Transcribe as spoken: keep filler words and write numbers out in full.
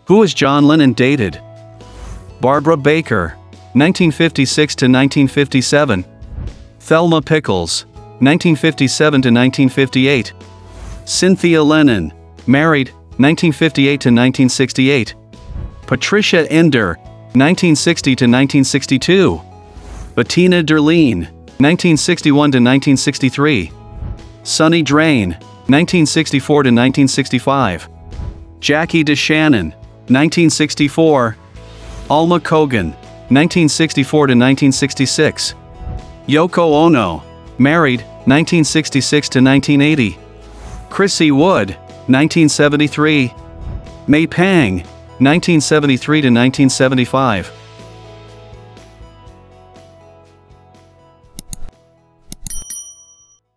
Who is John Lennon dated? Barbara Baker, nineteen fifty-six to nineteen fifty-seven. Thelma Pickles, nineteen fifty-seven to nineteen fifty-eight. Cynthia Lennon, married, nineteen fifty-eight to nineteen sixty-eight. Patricia Ender, nineteen sixty to nineteen sixty-two. Bettina Derleen, nineteen sixty-one to nineteen sixty-three. Sonny Drain, nineteen sixty-four to nineteen sixty-five. Jackie DeShannon, nineteen sixty-four. Alma Cogan, nineteen sixty-four to nineteen sixty-six. Yoko Ono, married, nineteen sixty-six to nineteen eighty. Chrissy Wood, nineteen seventy-three. May Pang, nineteen seventy-three to nineteen seventy-five.